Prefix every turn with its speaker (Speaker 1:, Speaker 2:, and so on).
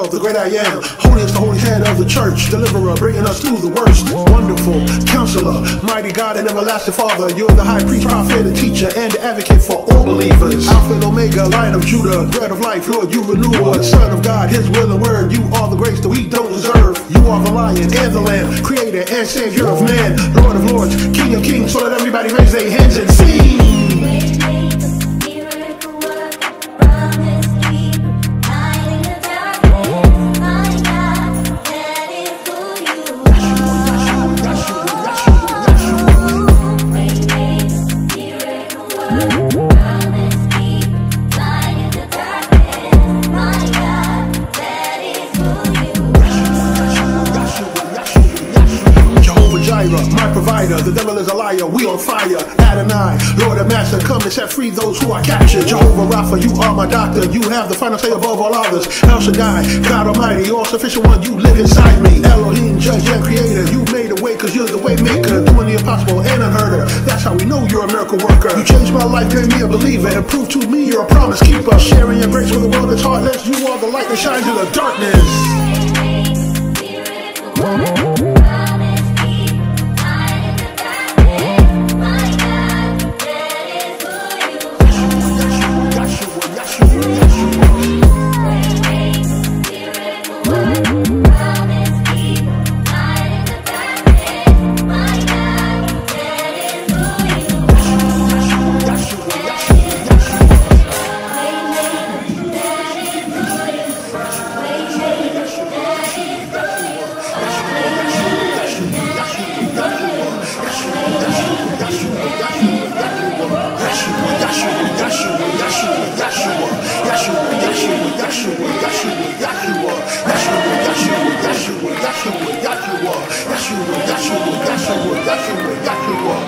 Speaker 1: the great I am. Holy is the holy head of the church, deliverer, bringing us through the worst. Wonderful counselor, mighty God and everlasting Father. You're the high priest, prophet, and teacher, and the advocate for all believers. Alpha and Omega, Lion of Judah, bread of life, Lord, you renewer, Son of God, His will and word. You are the grace that we don't deserve. You are the Lion and the Lamb, Creator and Savior of man, Lord of lords, King of kings. So let everybody raise their hands and sing. My provider, the devil is a liar, we on fire. Adonai, Lord and Master, come and set free those who are captured. Jehovah Rapha, you are my doctor, you have the final say above all others. El Shaddai, God Almighty, all sufficient one, you live inside me. Elohim, Judge and Creator, you made a way cause you're the way maker, doing the impossible and unheard of. That's how we know you're a miracle worker. You changed my life, made me a believer, and proved to me you're a promise keeper. Sharing your grace with the world that's heartless, you are the light that shines in the darkness. Yahshua.